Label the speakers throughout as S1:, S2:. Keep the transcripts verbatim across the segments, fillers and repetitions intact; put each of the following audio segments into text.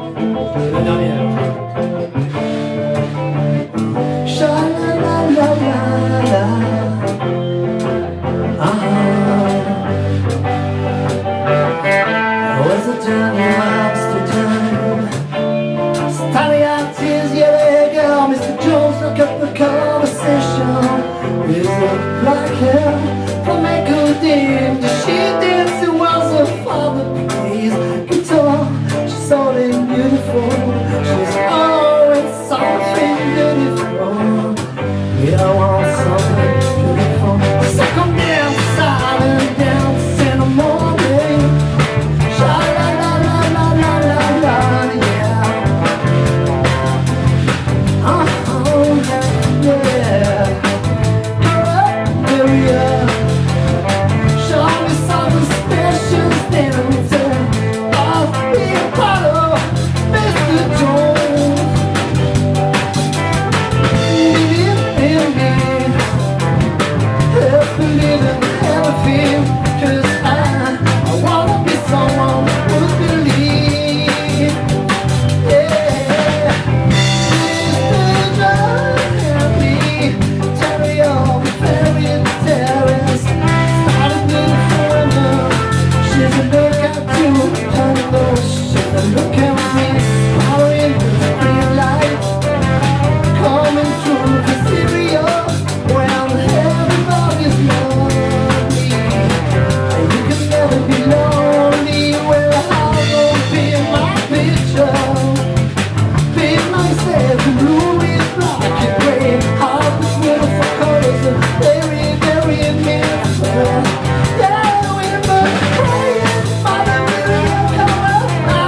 S1: La dernière.
S2: Cha-la-la-la-la-la. Uh-huh. Was a journey lobster time. Starting out tears, yeah, there you go. Mister Jones took up the conversation. With a black hair from Echo Dame. She danced, it was her father plays guitar. She's so damn beautiful. She's always something beautiful. Yeah, I want something beautiful. So come outside and dance in the morning. Sha-la-la-la-la-la-la-la, yeah. Uh-huh, yeah. Girl up, area. Show me something special, stand and return. I'll be a part of Mister Jones. Look at me, following the green light, coming through the stereo, when everybody's lonely. And you can never be lonely. Well, I'll go be my picture, be myself in blue with black and gray. All the beautiful colors are very, very beautiful. Yeah, we're both praying for the video come up.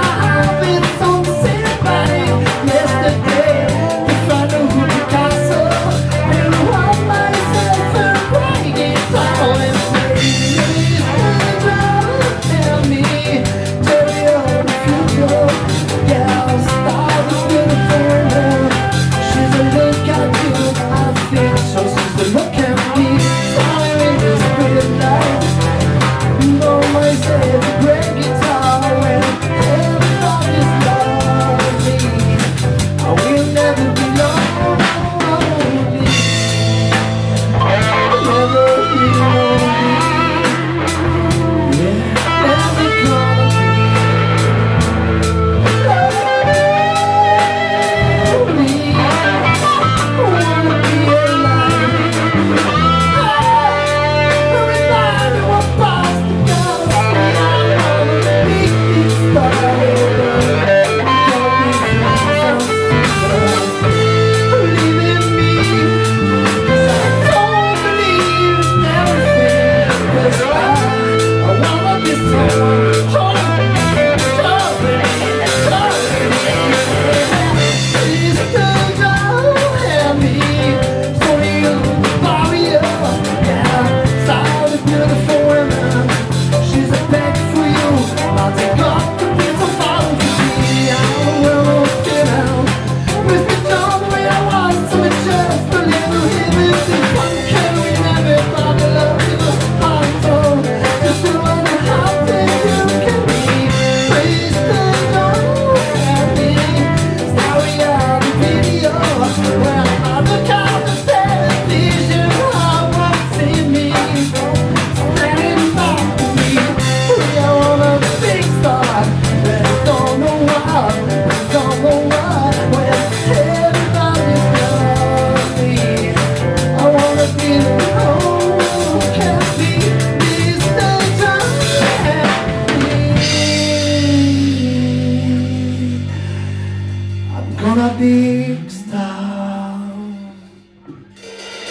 S2: Big star.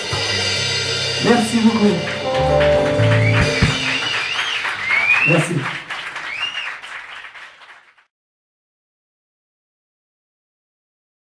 S2: Merci beaucoup. Merci.